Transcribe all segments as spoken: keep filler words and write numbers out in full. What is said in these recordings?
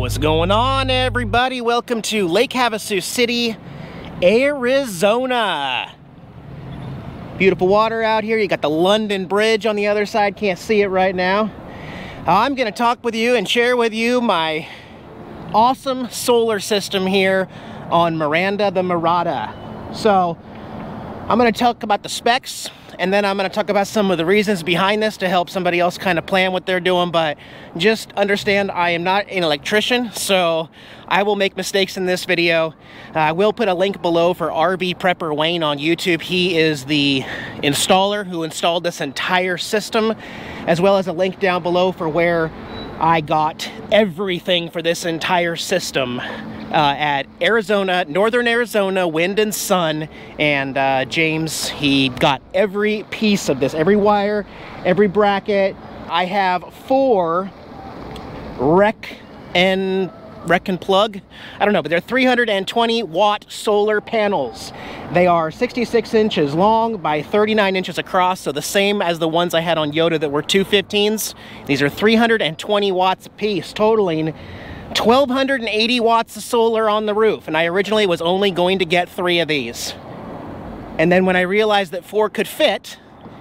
What's going on, everybody? Welcome to Lake Havasu City, Arizona. Beautiful water out here. You got the London Bridge on the other side. Can't see it right now. I'm going to talk with you and share with you my awesome solar system here on Miranda the Mirada. So I'm going to talk about the specs, and then I'm going to talk about some of the reasons behind this to help somebody else kind of plan what they're doing. But just understand, I am not an electrician, so I will make mistakes in this video. Uh, I will put a link below for R B Prepper Wayne on YouTube. He is the installer who installed this entire system, as well as a link down below for where I got everything for this entire system. Uh, at Arizona, Northern Arizona Wind and Sun, and uh, James, he got every piece of this, every wire, every bracket. I have four rec and rec and plug, I don't know, but they're three hundred twenty watt solar panels. They are sixty-six inches long by thirty-nine inches across, so the same as the ones I had on Yoda that were two fifteens. These are three hundred twenty watts a piece, totaling twelve eighty watts of solar on the roof, and I originally was only going to get three of these. And then when I realized that four could fit,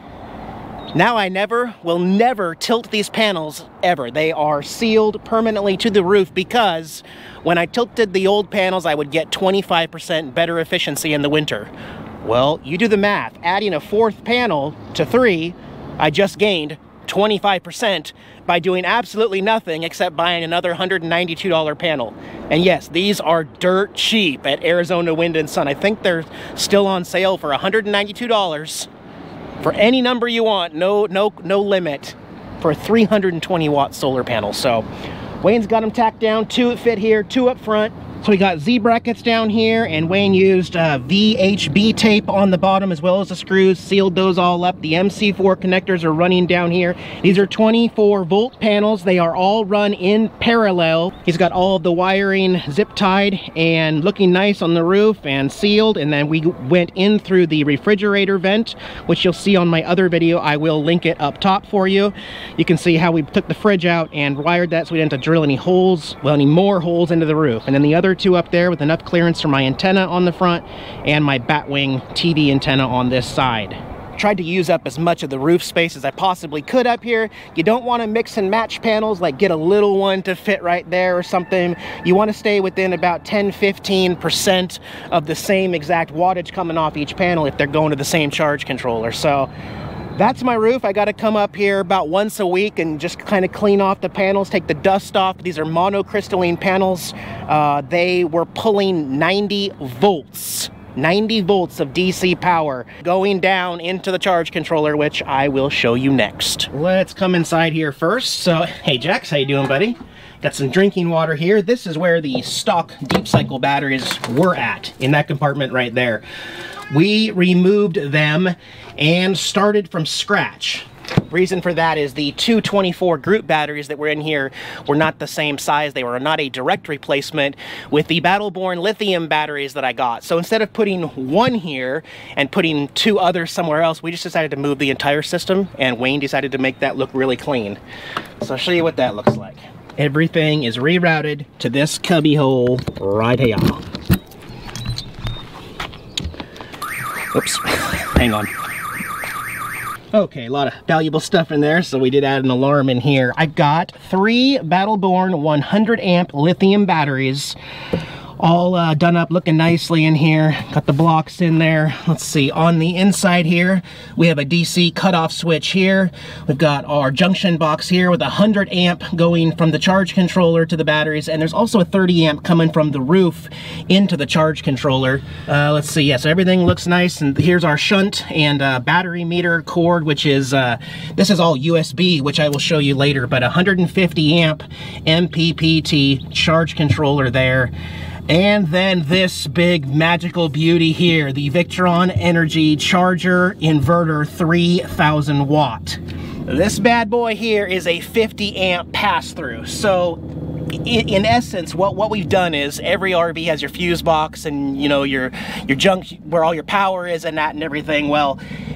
now I never, will never tilt these panels ever. They are sealed permanently to the roof because when I tilted the old panels, I would get twenty-five percent better efficiency in the winter. Well, you do the math. Adding a fourth panel to three, I just gained twenty-five percent by doing absolutely nothing except buying another one hundred ninety-two dollar panel. And yes, these are dirt cheap at Arizona Wind and Sun. I think they're still on sale for one hundred ninety-two dollars for any number you want. No, no, no limit for a three hundred twenty watt solar panel. So Wayne's got them tacked down. Two fit here, two up front. So we got Z brackets down here, and Wayne used uh, V H B tape on the bottom as well as the screws, sealed those all up. The M C four connectors are running down here. These are twenty-four volt panels. They are all run in parallel. He's got all of the wiring zip tied and looking nice on the roof and sealed. And then we went in through the refrigerator vent, which you'll see on my other video. I will link it up top for you. You can see how we took the fridge out and wired that so we didn't have to drill any holes, well, any more holes into the roof. And then the other two up there with enough clearance for my antenna on the front and my Batwing T V antenna on this side. Tried to use up as much of the roof space as I possibly could up here. You don't want to mix and match panels, like get a little one to fit right there or something. You want to stay within about ten to fifteen percent of the same exact wattage coming off each panel if they're going to the same charge controller. So that's my roof. I got to come up here about once a week and just kind of clean off the panels, take the dust off. These are monocrystalline panels. Uh, they were pulling ninety volts. ninety volts of D C power going down into the charge controller, which I will show you next. Let's come inside here first. So, hey Jax, how you doing, buddy? Got some drinking water here. This is where the stock deep cycle batteries were at, in that compartment right there. We removed them and started from scratch. Reason for that is the two twenty-four group batteries that were in here were not the same size. They were not a direct replacement with the Battleborn lithium batteries that I got. So instead of putting one here and putting two others somewhere else, we just decided to move the entire system, and Wayne decided to make that look really clean. So I'll show you what that looks like. Everything is rerouted to this cubby hole right here. Oops, hang on. Okay, a lot of valuable stuff in there, so we did add an alarm in here. I've got three Battleborn one hundred amp lithium batteries, all uh, done up, looking nicely in here. Got the blocks in there. Let's see, on the inside here, we have a D C cutoff switch here. We've got our junction box here with a one hundred amp going from the charge controller to the batteries, and there's also a thirty amp coming from the roof into the charge controller. Uh, let's see, yeah, so everything looks nice, and here's our shunt and uh, battery meter cord, which is, uh, this is all U S B, which I will show you later, but one hundred fifty amp M P P T charge controller there. And then this big magical beauty here, the Victron Energy Charger Inverter three thousand watt. This bad boy here is a fifty amp pass-through. So in, in essence, what, what we've done is every R V has your fuse box and, you know, your, your junk where all your power is and that and everything. Well,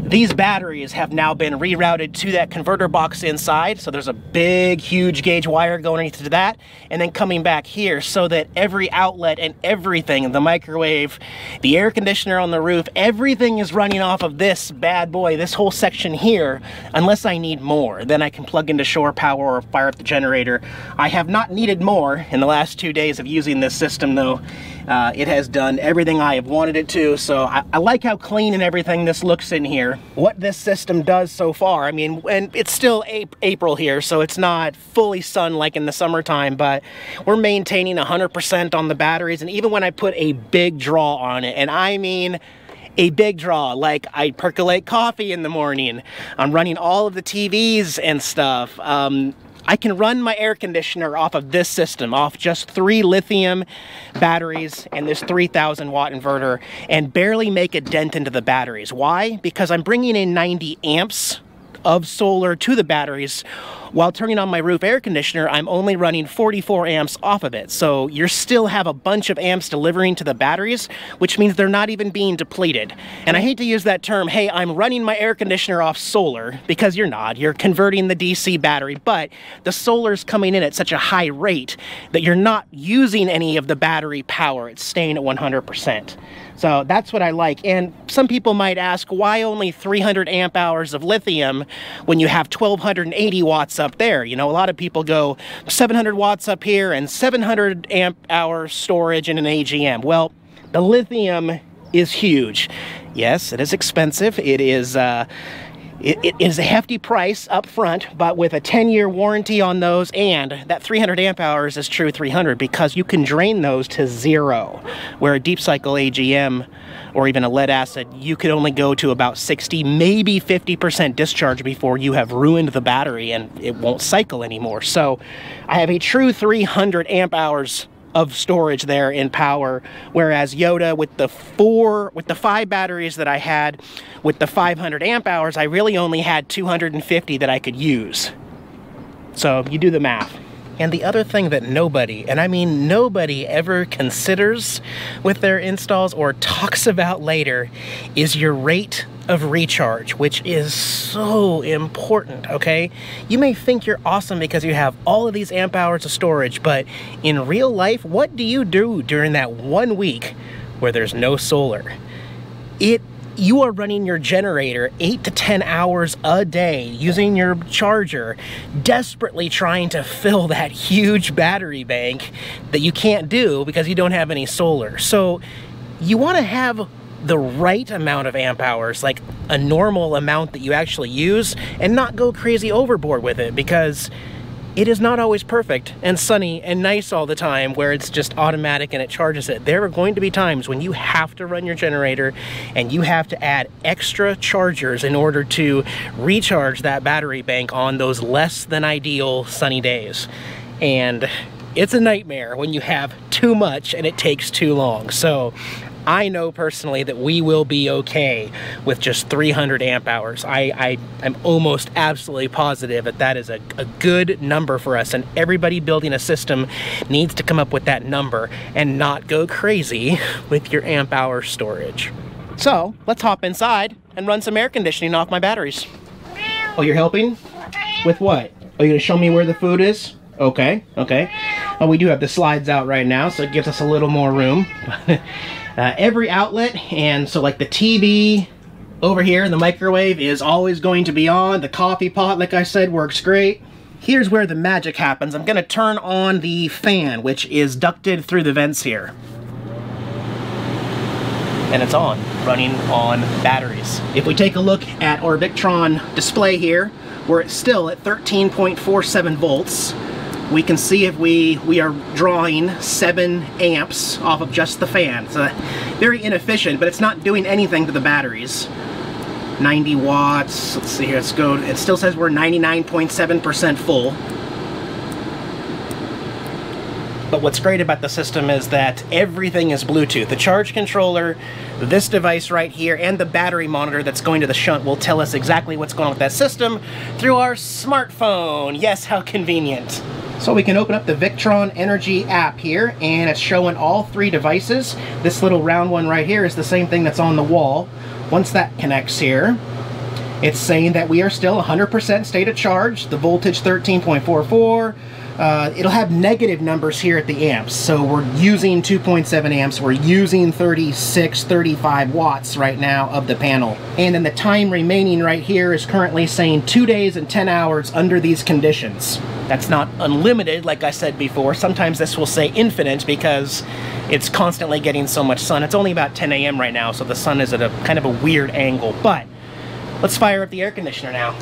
these batteries have now been rerouted to that converter box inside. So there's a big, huge gauge wire going into that, and then coming back here so that every outlet and everything, the microwave, the air conditioner on the roof, everything is running off of this bad boy, this whole section here, unless I need more. Then I can plug into shore power or fire up the generator. I have not needed more in the last two days of using this system though. Uh, it has done everything I have wanted it to, so I, I like how clean and everything this looks in here. What this system does so far, I mean, and it's still April here, so it's not fully sun like in the summertime, but we're maintaining one hundred percent on the batteries, and even when I put a big draw on it, and I mean a big draw, like I percolate coffee in the morning, I'm running all of the T Vs and stuff, um, I can run my air conditioner off of this system, off just three lithium batteries and this three thousand watt inverter, and barely make a dent into the batteries. Why? Because I'm bringing in ninety amps of solar to the batteries. While turning on my roof air conditioner, I'm only running forty-four amps off of it. So you still have a bunch of amps delivering to the batteries, which means they're not even being depleted. And I hate to use that term, hey, I'm running my air conditioner off solar, because you're not. You're converting the D C battery, but the solar's coming in at such a high rate that you're not using any of the battery power. It's staying at one hundred percent. So that's what I like. And some people might ask, why only three hundred amp hours of lithium when you have twelve eighty watts up there? You know, a lot of people go seven hundred watts up here and seven hundred amp hour storage in an A G M. Well, the lithium is huge. Yes, it is expensive. It is uh, It, it is a hefty price up front, but with a ten year warranty on those, and that three hundred amp hours is true three hundred, because you can drain those to zero, where a deep cycle A G M or even a lead acid, you could only go to about sixty, maybe fifty percent discharge before you have ruined the battery and it won't cycle anymore. So I have a true three hundred amp hours of storage there in power, whereas Yoda, with the four with the five batteries that I had with the five hundred amp hours, I really only had two hundred fifty that I could use. So you do the math. And the other thing that nobody, and I mean nobody, ever considers with their installs or talks about later is your rate of recharge, which is so important, okay? You may think you're awesome because you have all of these amp hours of storage, but in real life, what do you do during that one week where there's no solar? It You are running your generator eight to ten hours a day, using your charger, desperately trying to fill that huge battery bank that you can't do because you don't have any solar. So you want to have the right amount of amp hours, like a normal amount that you actually use, and not go crazy overboard with it, because it is not always perfect and sunny and nice all the time where it's just automatic and it charges it. There are going to be times when you have to run your generator and you have to add extra chargers in order to recharge that battery bank on those less than ideal sunny days. And it's a nightmare when you have too much and it takes too long. So I know personally that we will be okay with just three hundred amp hours. I, I, I'm almost absolutely positive that that is a, a good number for us, and everybody building a system needs to come up with that number and not go crazy with your amp hour storage. So let's hop inside and run some air conditioning off my batteries. Oh, you're helping? With what? Are you gonna show me where the food is? Okay, okay. Oh, we do have the slides out right now, so it gives us a little more room. Uh, every outlet, and so like the T V over here in the microwave is always going to be on. The coffee pot, like I said, works great. Here's where the magic happens. I'm gonna turn on the fan, which is ducted through the vents here. And it's on, running on batteries. If we take a look at our Victron display here, we're still at thirteen point four seven volts. We can see if we, we are drawing seven amps off of just the fan. It's uh, very inefficient, but it's not doing anything to the batteries. ninety watts, let's see here, let's go, it still says we're ninety-nine point seven percent full. But what's great about the system is that everything is Bluetooth. The charge controller, this device right here, and the battery monitor that's going to the shunt will tell us exactly what's going on with that system through our smartphone. Yes, how convenient. So we can open up the Victron Energy app here, and it's showing all three devices. This little round one right here is the same thing that's on the wall. Once that connects here, It's saying that we are still one hundred percent state of charge. The voltage thirteen point four four. Uh, it'll have negative numbers here at the amps. So we're using two point seven amps. We're using thirty-six, thirty-five watts right now of the panel. And then the time remaining right here is currently saying two days and ten hours under these conditions. That's not unlimited, like I said before. Sometimes this will say infinite because it's constantly getting so much sun. It's only about ten A M right now, so the sun is at a kind of a weird angle. But let's fire up the air conditioner now.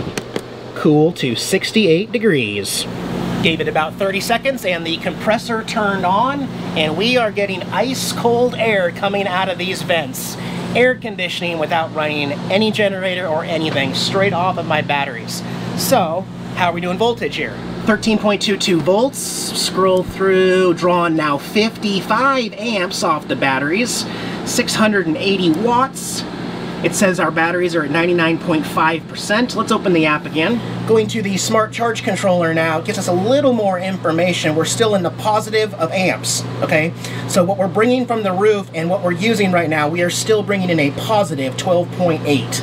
Cool to sixty-eight degrees. Gave it about thirty seconds and the compressor turned on, and we are getting ice cold air coming out of these vents. Air conditioning without running any generator or anything, straight off of my batteries. So, how are we doing voltage here? thirteen point two two volts, scroll through, drawing now fifty-five amps off the batteries, six hundred eighty watts. It says our batteries are at ninety-nine point five percent. Let's open the app again. Going to the smart charge controller now, it gives us a little more information. We're still in the positive of amps, okay? So what we're bringing from the roof and what we're using right now, we are still bringing in a positive twelve point eight.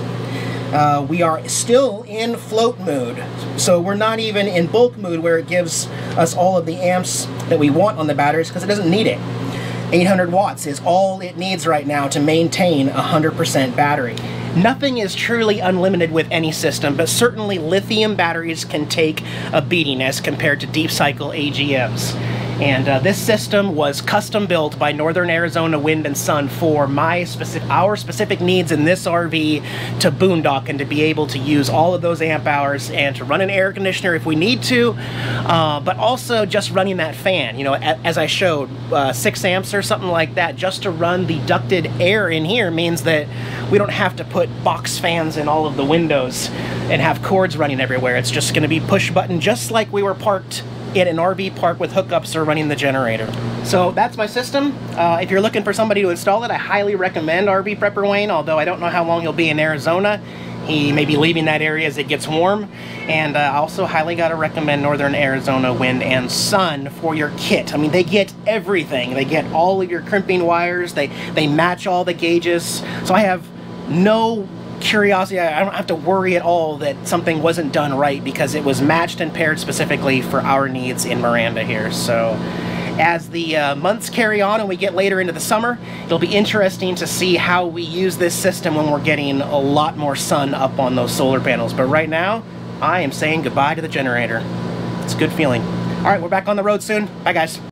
Uh, we are still in float mode, so we're not even in bulk mode where it gives us all of the amps that we want on the batteries because it doesn't need it. eight hundred watts is all it needs right now to maintain a one hundred percent battery. Nothing is truly unlimited with any system, but certainly lithium batteries can take a beating as compared to deep cycle A G Ms. And uh, this system was custom built by Northern Arizona Wind and Sun for my specific, our specific needs in this R V to boondock and to be able to use all of those amp hours and to run an air conditioner if we need to, uh, but also just running that fan, you know, as I showed, uh, six amps or something like that, just to run the ducted air in here means that we don't have to put box fans in all of the windows and have cords running everywhere. It's just going to be push button, just like we were parked in an R V park with hookups or running the generator. So that's my system. Uh, if you're looking for somebody to install it, I highly recommend R V Prepper Wayne, although I don't know how long he'll be in Arizona. He may be leaving that area as it gets warm. And I uh, also highly gotta recommend Northern Arizona Wind and Sun for your kit. I mean, they get everything. They get all of your crimping wires. They, they match all the gauges. So I have no curiosity. I don't have to worry at all that something wasn't done right because it was matched and paired specifically for our needs in Miranda here. So as the uh, months carry on and we get later into the summer, it'll be interesting to see how we use this system when we're getting a lot more sun up on those solar panels. But right now, I am saying goodbye to the generator. It's a good feeling. All right, we're back on the road soon. Bye, guys.